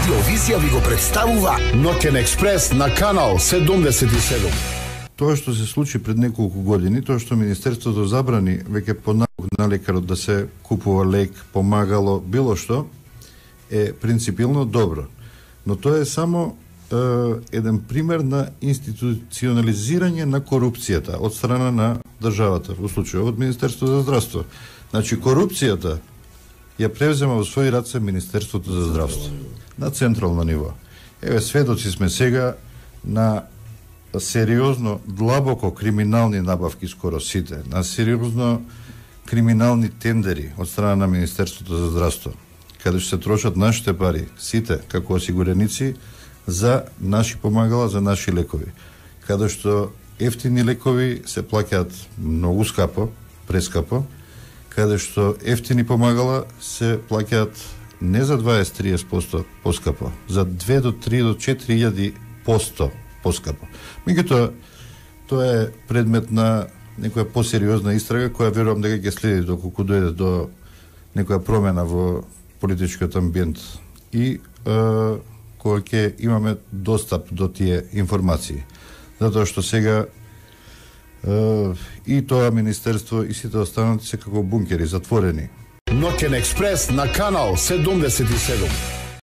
Радиовизија ви го представува Ноќен експрес на канал 77. Тоа што се случи пред неколку години, тоа што Министерството забрани веќе по налог на лекарот да се купува лек, помагало, било што, е принципилно добро. Но тоа е само еден пример на институционализирање на корупцијата од страна на државата, во случајот од Министерството за здравство. Значи, корупцијата ја превзема во своји раце Министерството за здравство на централно ниво. Еве, сведоци сме сега на сериозно, длабоко криминални набавки, скоро сите, на сериозно криминални тендери од страна на Министерството за здравство, каде што се трошат нашите пари, сите, како осигуреници, за наши помагала, за наши лекови. Каде што ефтини лекови се плаќаат многу скапо, прескапо, каде што ефтини помагала се плаќаат не за 20-30% поскапо, за 2 до 3 до 4.000% поскапо. Меѓутоа, тоа е предмет на некоја посериозна истрага, која верувам дека ќе следи доколку дојде до некоја промена во политичкиот амбиент и кога ќе имаме достап до тие информации. Затоа што сега и тоа министерство и сите останати се како бункери, затворени. Ноќен експрес на канал 77.